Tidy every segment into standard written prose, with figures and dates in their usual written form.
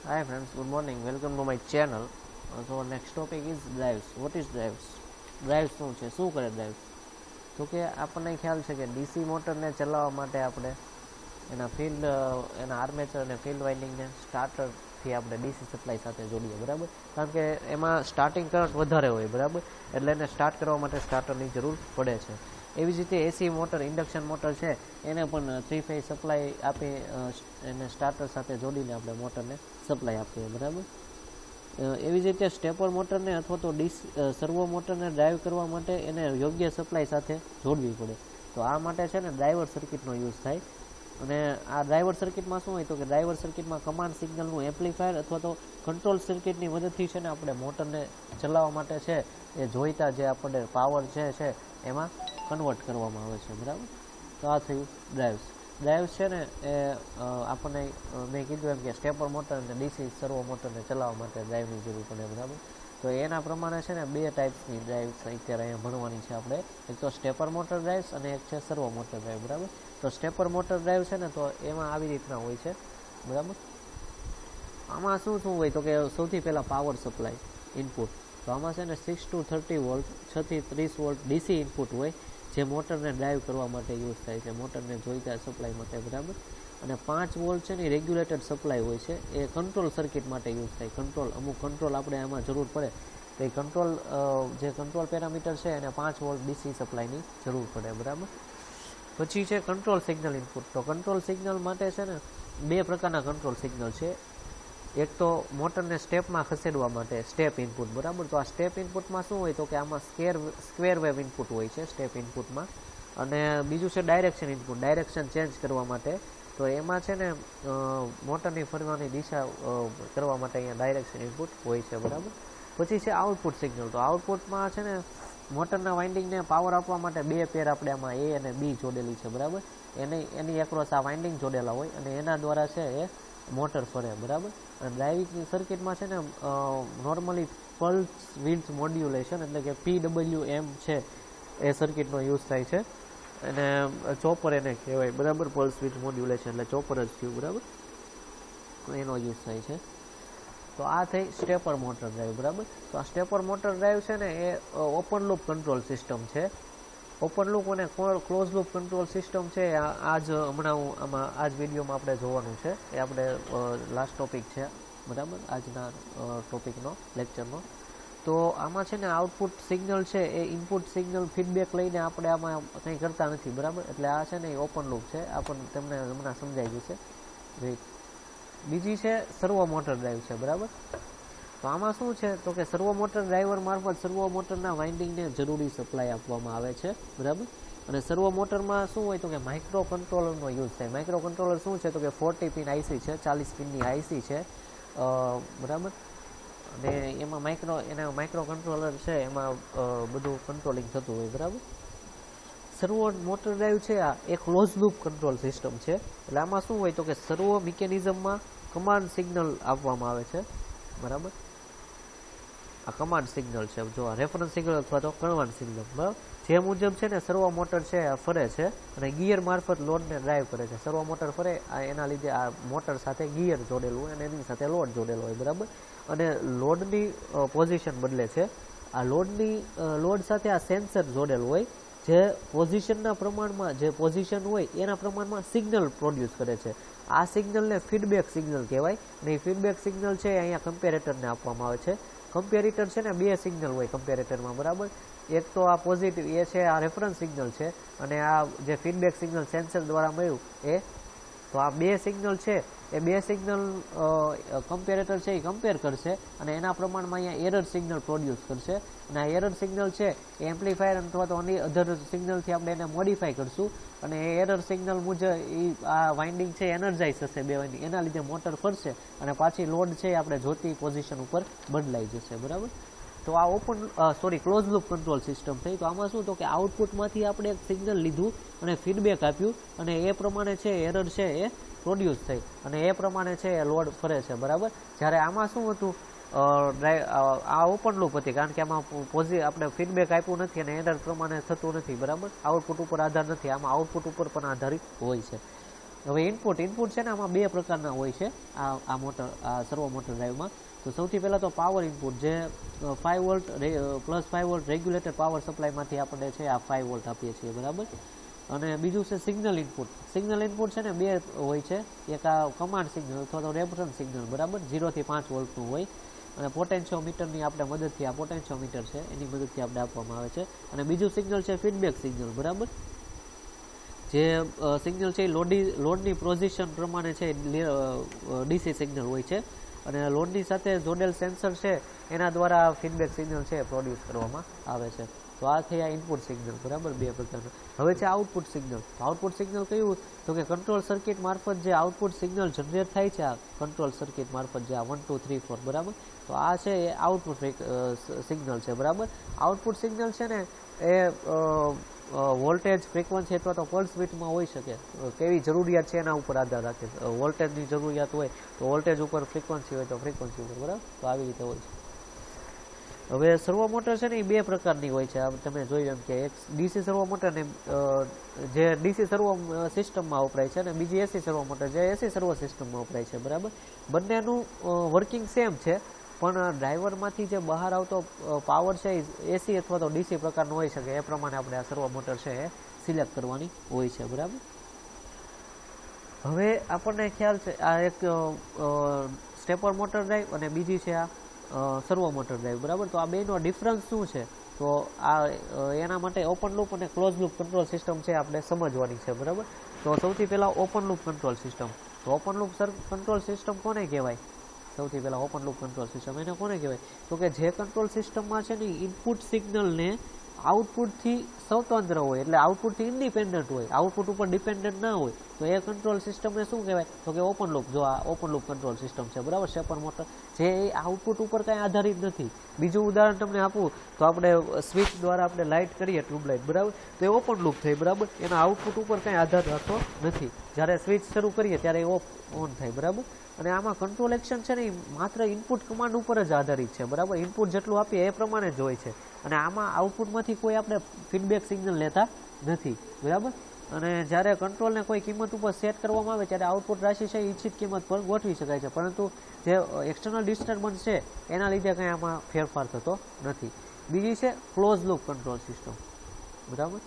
Hi friends, good morning. Welcome to my channel. So next topic is drives. What is drives? Drives શું છે? શું કરે drives? તો કે આપણને ખ્યાલ છે કે ડીસી મોટરને ચલાવવા માટે આપણે એના આર્મેચર અને ફિલ્ડ વાઇન્ડિંગને સ્ટાર્ટરથી આપણે ડીસી સપ્લાય સાથે જોડીએ, બરાબર? કારણ કે એમાં સ્ટાર્ટિંગ કરંટ વધારે હોય, બરાબર? એટલે એને સ્ટાર્ટ કરવા માટે સ્ટાર્ટરની જરૂર પડે છે. એવી જ રીતે એસી મોટર, ઇન્ડક્શન મોટર છે, એને પણ 3 ફેઝ સપ્લાય આપી એને સ્ટાર્ટર સાથે જોડીને આપણે મોટરને સપ્લાય આપીએ, બરાબર? એવી જ રીતે સ્ટેપર મોટરને અથવા તો સર્વો મોટરને ડ્રાઈવ કરવા માટે એને યોગ્ય સપ્લાય સાથે જોડવી પડે. તો આ માટે છે ને ડ્રાઈવર સર્કિટનો યુઝ થાય. અને આ ડ્રાઈવર સર્કિટમાં શું હોય તો કે ડ્રાઈવર સર્કિટમાં કમાન્ડ સિગ્નલનું એમ્પ્લીફાયર અથવા તો કંટ્રોલ સર્કિટની મદદથી છે ને આપણે મોટરને ચલાવવા માટે છે એ જોઈતા જે આપણે પાવર છે એમાં કન્વર્ટ કરવામાં આવે છે, બરાબર? તો આ થયું ડ્રાઈવ્સ છે ને એ આપણને મેં કીધું એમ કે સ્ટેપર મોટર અને ડીસી સર્વો મોટરને ચલાવવા માટે ડ્રાઈવની જરૂર પડે, બરાબર? તો એના પ્રમાણે છે ને 2 ટાઈપ્સની ડ્રાઈવ્સ અત્યારે અહીંયા ભણવાની છે આપણે. એક તો સ્ટેપર મોટર ડ્રાઈવ્સ અને એક છે સર્વો મોટર ડ્રાઈવ, બરાબર? તો સ્ટેપર મોટર ડ્રાઈવ છે ને તો એમાં આવી રીતના હોય છે, બરાબર? આમાં શું હોય તો કે સૌથી પહેલાં પાવર સપ્લાય ઇનપુટ. તો આમાં છે ને 6 to 30 વોલ્ટ, 6 થી 30 વોલ્ટ ડીસી ઇનપુટ હોય જે મોટરને ડ્રાઈવ કરવા માટે યુઝ થાય છે, મોટરને જોઈતા સપ્લાય માટે, બરાબર? અને 5 વોલ્ટ છે ને રેગ્યુલેટેડ સપ્લાય હોય છે, એ કંટ્રોલ સર્કિટ માટે યુઝ થાય. અમુક કંટ્રોલ આપણે આમાં જરૂર પડે તો એ કંટ્રોલ પેરામીટર છે એને 5 વોલ્ટ ડીસી સપ્લાયની જરૂર પડે, બરાબર? પછી છે કંટ્રોલ સિગ્નલ ઇનપુટ. તો કંટ્રોલ સિગ્નલ માટે છે ને 2 પ્રકારના કંટ્રોલ સિગ્નલ છે. એક તો મોટરને સ્ટેપમાં ખસેડવા માટે સ્ટેપ ઇનપુટ, બરાબર? તો આ સ્ટેપ ઇનપુટમાં શું હોય તો કે આમાં સ્ક્વેર વેવ ઇનપુટ હોય છે સ્ટેપ ઇનપુટમાં. અને બીજું છે ડાયરેક્શન ઇનપુટ, ડાયરેક્શન ચેન્જ કરવા માટે. તો એમાં છે ને મોટરની ફરવાની દિશા કરવા માટે અહીંયા ડાયરેક્શન ઇનપુટ હોય છે, બરાબર? પછી છે આઉટપુટ સિગ્નલ. તો આઉટપુટમાં છે ને મોટરના વાઇન્ડિંગને પાવર આપવા માટે 2 પેર આપણે આમાં A અને B જોડેલી છે, બરાબર? એની એક્રોસ આ વાઇન્ડિંગ જોડેલા હોય અને એના દ્વારા છે એ મોટર ફરે, બરાબર? અને ડ્રાઇવિંગ સર્કિટમાં છે ને નોર્મલી પલ્સ વિડ્થ મોડ્યુલેશન એટલે કે PWM છે એ સર્કિટનો યુઝ થાય છે. અને ચોપર એને કહેવાય, બરાબર? પલ્સ વિડ્થ મોડ્યુલેશન એટલે ચોપર જ થયું, બરાબર? એનો યુઝ થાય છે. તો આ થઈ સ્ટેપર મોટર ડ્રાઈવ, બરાબર? તો આ સ્ટેપર મોટર ડ્રાઈવ છે ને એ ઓપન લૂપ કંટ્રોલ સિસ્ટમ છે. ઓપન લૂપ અને ક્લોઝ લૂપ કંટ્રોલ સિસ્ટમ છે આ જ વિડીયોમાં આપણે જોવાનું છે. એ આપણે લાસ્ટ ટોપિક છે, બરાબર? આજના ટોપિકનો લેક્ચરનો. તો આમાં છે ને આઉટપુટ સિગ્નલ છે એ ઇનપુટ સિગ્નલ ફીડબેક લઈને આપણે આમાં કંઈ કરતા નથી, બરાબર? એટલે આ છે ને એ ઓપન લૂપ છે, આપણને તમને હમણાં સમજાઈ જશે. બીજી છે સર્વો મોટર ડ્રાઈવ છે, બરાબર? તો આમાં શું છે તો કે સર્વો મોટર ડ્રાઈવર મારફત સર્વો મોટરના વાઇન્ડિંગને જરૂરી સપ્લાય આપવામાં આવે છે, બરાબર? અને સર્વો મોટરમાં શું હોય તો કે માઇક્રો કંટ્રોલરનો યુઝ થાય. માઇક્રો કંટ્રોલર શું છે તો કે 40 પિન આઈસી છે, 40 પિનની આઈસી છે, બરાબર? અને એમાં માઇક્રો કંટ્રોલર છે એમાં બધું કંટ્રોલિંગ થતું હોય, બરાબર? સર્વો મોટર ડ્રાઈવ છે આ એક ક્લોઝ લૂપ કંટ્રોલ સિસ્ટમ છે. એટલે આમાં શું હોય તો કે સર્વો મિકેનિઝમમાં કમાન્ડ સિગ્નલ આપવામાં આવે છે, બરાબર? આ કમાન્ડ સિગ્નલ છે, જો આ રેફરન્સ સિગ્નલ અથવા તો કમાન્ડ સિગ્નલ, બરાબર? જે મુજબ છે ને સર્વો મોટર છે આ ફરે છે અને ગિયર મારફત લોડને ડ્રાઈવ કરે છે. સર્વો મોટર ફરે એના લીધે આ મોટર સાથે ગિયર જોડેલું હોય અને એની સાથે લોડ જોડેલો હોય, બરાબર? અને લોડની પોઝિશન બદલે છે. આ લોડ સાથે આ સેન્સર જોડેલું હોય જે પોઝિશનના પ્રમાણમાં જે પોઝિશન હોય એના પ્રમાણમાં સિગ્નલ પ્રોડ્યુસ કરે છે. આ સિગ્નલને ફીડબેક સિગ્નલ કહેવાય. અને એ ફીડબેક સિગ્નલ છે અહીંયા કમ્પેરેટરને આપવામાં આવે છે. કમ્પેરેટર છે ને 2 સિગ્નલ હોય કમ્પેરેટરમાં, બરાબર? એક તો આ પોઝિટિવ એ છે આ રેફરન્સ સિગ્નલ છે અને આ જે ફીડબેક સિગ્નલ સેન્સર દ્વારા મળ્યું એ. તો આ 2 સિગ્નલ છે એ 2 સિગ્નલ કમ્પેરેટર છે એ કમ્પેર કરશે અને એના પ્રમાણમાં અહીંયા એરર સિગ્નલ પ્રોડ્યુસ કરશે. અને આ એરર સિગ્નલ છે એ એમ્પ્લીફાયર અથવા તો અધર સિગ્નલથી આપણે એને મોડિફાય કરશું અને એ એરર સિગ્નલ મુજબ આ વાઇન્ડિંગ છે એનર્જાઇઝ થશે, 2 વાઇન્ડિંગ. એના લીધે મોટર ફરશે અને પાછી લોડ છે આપણે જોતી પોઝિશન ઉપર બદલાઈ જશે, બરાબર? તો આ ક્લોઝ લૂપ કંટ્રોલ સિસ્ટમ થઈ. તો આમાં શું તો કે આઉટપુટમાંથી આપણે એક સિગ્નલ લીધું અને ફીડબેક આપ્યું અને એ પ્રમાણે છે એરર છે એ પ્રોડ્યુસ થઈ અને એ પ્રમાણે છે એ લોડ ફરે છે, બરાબર? જ્યારે આમાં શું હતું આ ઓપન લૂપ હતી કારણ કે આમાં આપણે ફીડબેક આપ્યું નથી અને એરર પ્રમાણે થતું નથી, બરાબર? આઉટપુટ ઉપર આધાર નથી, આમાં આઉટપુટ ઉપર પણ આધારિત હોય છે. હવે ઇનપુટ છે ને આમાં બે પ્રકારના હોય છે આ મોટર, આ સર્વો મોટર ડ્રાઈવમાં. તો સૌથી પહેલાં તો પાવર ઇનપુટ, જે 5 volt plus 5 volt regulator power સપ્લાયમાંથી આપણે છે આ 5 વોલ્ટ આપીએ છીએ, બરાબર. અને બીજું છે સિગ્નલ ઇનપુટ. સિગ્નલ ઇનપુટ છે ને બે હોય છે, એક આ કમાન્ડ સિગ્નલ અથવા તો રેફરન્સ સિગ્નલ, બરાબર, 0 થી 5 વોલ્ટનું હોય. અને પોટેન્શિયોમીટરની આપણે મદદથી, આ પોટેન્શિયોમીટર છે એની મદદથી આપણે આપવામાં આવે છે. અને બીજું સિગ્નલ છે ફીડબેક સિગ્નલ, બરાબર. જે સિગ્નલ છે એ લોડની પોઝિશન પ્રમાણે છે ડીસી સિગ્નલ હોય છે. અને લોડની સાથે જોડેલ સેન્સર છે એના દ્વારા ફીડબેક સિગ્નલ છે પ્રોડ્યુસ કરવામાં આવે છે. તો આ થઈ આ ઇનપુટ સિગ્નલ, બરાબર, બે પ્રકારના. હવે છે આઉટપુટ સિગ્નલ. આઉટપુટ સિગ્નલ કયું? તો કે કંટ્રોલ સર્કિટ મારફત જે આઉટપુટ સિગ્નલ જનરેટ થાય છે, આ કંટ્રોલ સર્કિટ મારફત જે આ 1 2 3 4, બરાબર. તો આ છે એ આઉટપુટ સિગ્નલ છે, બરાબર. આઉટપુટ સિગ્નલ છે ને એ વોલ્ટેજ, ફ્રીક્વન્સી અથવા તો પલ્સ વિડ્થમાં હોઈ શકે. કેવી જરૂરિયાત છે એના ઉપર આધાર રાખે. વોલ્ટેજની જરૂરિયાત હોય તો વોલ્ટેજ ઉપર, ફ્રીક્વન્સી હોય તો ફ્રીક્વન્સી ઉપર, બરાબર. તો આવી રીતે હોય છે. હવે સર્વો મોટર છે ને એ બે પ્રકારની હોય છે. તમે જોયું એમ કે એક ડીસી સર્વો મોટર ને જે ડીસી સર્વો સિસ્ટમમાં વપરાય છે, અને બીજી એસી સર્વો મોટર જે એસી સર્વો સિસ્ટમમાં વપરાય છે, બરાબર. બંનેનું વર્કિંગ સેમ છે, પણ ડ્રાઈવરમાંથી જે બહાર આવતો પાવર છે એ એસી અથવા તો ડીસી પ્રકારનો હોઈ શકે. એ પ્રમાણે આપણે આ સર્વો મોટર છે એ સિલેક્ટ કરવાની હોય છે, બરાબર. હવે આપણને ખ્યાલ છે આ એક સ્ટેપર મોટર ડ્રાઈવ અને બીજી છે આ સર્વો મોટર ડ્રાઈવ, બરાબર. તો આ બેનો ડિફરન્સ શું છે? તો આ એના માટે ઓપન લૂપ અને ક્લોઝ લૂપ કંટ્રોલ સિસ્ટમ છે આપણે સમજવાની છે, બરાબર. તો સૌથી પહેલા ઓપન લૂપ કંટ્રોલ સિસ્ટમ. તો ઓપન લૂપ કંટ્રોલ સિસ્ટમ કોને કહેવાય? સૌથી પહેલા ઓપન લૂપ કંટ્રોલ સિસ્ટમ એને કોને કહેવાય? તો કે જે કંટ્રોલ સિસ્ટમમાં છે ને ઇનપુટ સિગ્નલને આઉટપુટથી સ્વતંત્ર હોય, એટલે આઉટપુટથી ઇન્ડિપેન્ડન્ટ હોય, આઉટપુટ ઉપર ડિપેન્ડન્ટ ના હોય, તો એ કંટ્રોલ સિસ્ટમને શું કહેવાય? તો કે ઓપન લૂપ. જો આ ઓપન લૂપ કંટ્રોલ સિસ્ટમ છે, બરાબર, સ્ટેપર મોટર, જે આઉટપુટ ઉપર કાંઈ આધારિત નથી. બીજું ઉદાહરણ તમને આપું તો આપણે સ્વિચ દ્વારા આપણે લાઇટ કરીએ, ટ્યુબલાઇટ, બરાબર, તો એ ઓપન લૂપ થઈ, બરાબર. એના આઉટપુટ ઉપર કાંઈ આધાર રાખતો નથી. જ્યારે સ્વિચ શરૂ કરીએ ત્યારે એ ઓન થાય, બરાબર. અને આમાં કંટ્રોલ એક્શન છે ને એ માત્ર ઇનપુટ કમાન્ડ ઉપર જ આધારિત છે, બરાબર. ઇનપુટ જેટલું આપીએ એ પ્રમાણે જ હોય છે. અને આમાં આઉટપુટમાંથી કોઈ આપણે ફીડબેક સિગ્નલ લેતા નથી, બરાબર. અને જ્યારે કંટ્રોલને કોઈ કિંમત ઉપર સેટ કરવામાં આવે ત્યારે આઉટપુટ રાશિ છે ઈચ્છિત કિંમત પર ગોઠવી શકાય છે, પરંતુ જે એક્સટર્નલ ડિસ્ટર્બન્સ છે એના લીધે કંઈ આમાં ફેરફાર થતો નથી. બીજી છે ક્લોઝ લૂપ કંટ્રોલ સિસ્ટમ, બરાબર.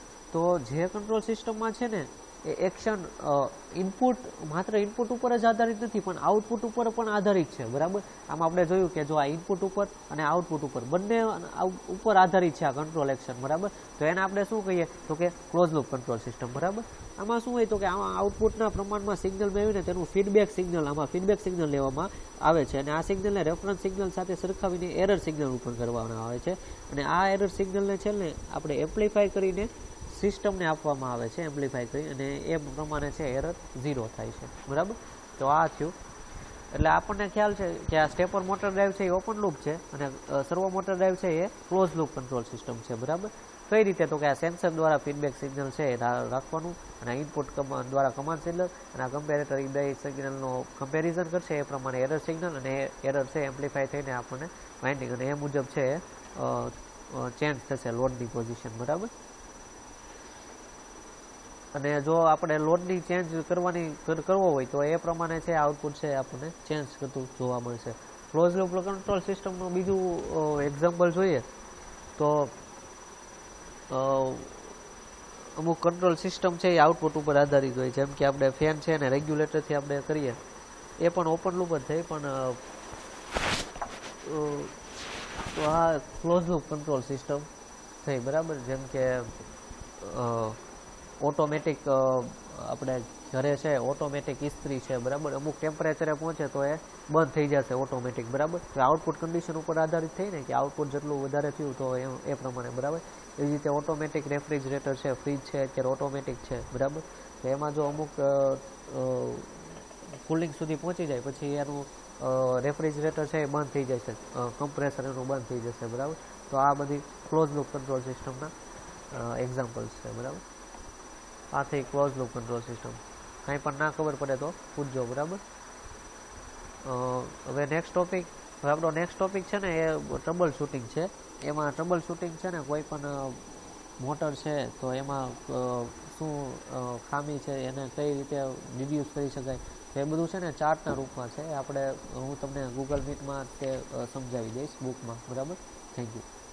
તો જે કંટ્રોલ સિસ્ટમમાં છે ને એ એક્શન ઇનપુટ માત્ર ઇનપુટ ઉપર જ આધારિત નથી, પણ આઉટપુટ ઉપર પણ આધારિત છે, બરાબર. આમાં આપણે જોયું કે જો આ ઇનપુટ ઉપર અને આઉટપુટ ઉપર બંને ઉપર આધારિત છે આ કંટ્રોલ એક્શન, બરાબર. તો એને આપણે શું કહીએ? તો કે ક્લોઝ લૂપ કંટ્રોલ સિસ્ટમ, બરાબર. આમાં શું હોય? તો કે આમાં આઉટપુટના પ્રમાણમાં સિગ્નલ મેળવીને તેનું ફીડબેક સિગ્નલ, આમાં ફીડબેક સિગ્નલ લેવામાં આવે છે. અને આ સિગ્નલને રેફરન્સ સિગ્નલ સાથે સરખાવીને એરર સિગ્નલ ઉપર કરવામાં આવે છે. અને આ એરર સિગ્નલને છે ને આપણે એમ્પ્લીફાય કરીને સિસ્ટમને આપવામાં આવે છે, એમ્પ્લીફાય કરી, અને એ પ્રમાણે છે એરર 0 થાય છે, બરાબર. તો આ થયું. એટલે આપણને ખ્યાલ છે કે આ સ્ટેપર મોટર ડ્રાઈવ છે એ ઓપન લૂપ છે, અને સર્વો મોટર ડ્રાઈવ છે એ ક્લોઝ લૂપ કંટ્રોલ સિસ્ટમ છે, બરાબર. કઈ રીતે? તો કે આ સેન્સર દ્વારા ફીડબેક સિગ્નલ છે એ રાખવાનું, અને ઇનપુટ દ્વારા કમાન્ડ સિગ્નલ, અને આ કમ્પેરેટર એ બે સિગ્નલનો કમ્પેરિઝન કરશે, એ પ્રમાણે એરર સિગ્નલ, અને એરર છે એમ્પ્લીફાય થઈને આપણને વાઇન્ડિંગ, અને એ મુજબ છે એ ચેન્જ થશે લોડની પોઝિશન, બરાબર. અને જો આપણે લોડની ચેન્જ કરવો હોય તો એ પ્રમાણે છે આઉટપુટ છે આપણને ચેન્જ કરતું જોવા મળશે. ક્લોઝ લૂપ કંટ્રોલ સિસ્ટમનું બીજું એક્ઝામ્પલ જોઈએ તો અમુક કંટ્રોલ સિસ્ટમ છે એ આઉટપુટ ઉપર આધારિત હોય, જેમ કે આપણે ફેન છે ને રેગ્યુલેટરથી આપણે કરીએ, એ પણ ઓપન લૂપ જ થઈ, પણ આ ક્લોઝ લૂપ કંટ્રોલ સિસ્ટમ થઈ, બરાબર. જેમ કે ઓટોમેટિક આપણે ઘરે છે ઓટોમેટિક ઇસ્ત્રી છે, બરાબર, અમુક ટેમ્પરેચરે પહોંચે તો એ બંધ થઈ જશે ઓટોમેટિક, બરાબર. તો આઉટપુટ કન્ડિશન ઉપર આધારિત થઈ ને કે આઉટપુટ જેટલું વધારે થયું તો એ પ્રમાણે, બરાબર. એવી રીતે ઓટોમેટિક રેફ્રિજરેટર છે, ફ્રીજ છે, અત્યારે ઓટોમેટિક છે, બરાબર. તો એમાં જો અમુક કુલિંગ સુધી પહોંચી જાય પછી એનું રેફ્રિજરેટર છે એ બંધ થઈ જશે, કમ્પ્રેસર એનું બંધ થઈ જશે, બરાબર. તો આ બધી ક્લોઝ લૂપ કંટ્રોલ સિસ્ટમના એક્ઝામ્પલ્સ છે, બરાબર. આ થઈ ક્લોઝ લૂપ કંટ્રોલ સિસ્ટમ. કાંઈ પણ ના ખબર પડે તો પૂછજો, બરાબર. હવે આપણો નેક્સ્ટ ટોપિક છે ને એ ટ્રબલ શૂટિંગ છે. એમાં ટ્રબલ શૂટિંગ છે ને કોઈ પણ મોટર છે તો એમાં શું ખામી છે, એને કઈ રીતે રિડ્યુસ કરી શકાય, તો એ બધું છે ને ચાર્ટના રૂપમાં છે. હું તમને ગૂગલ મીટમાં તે સમજાવી દઈશ બુકમાં. બરાબર. Thank you.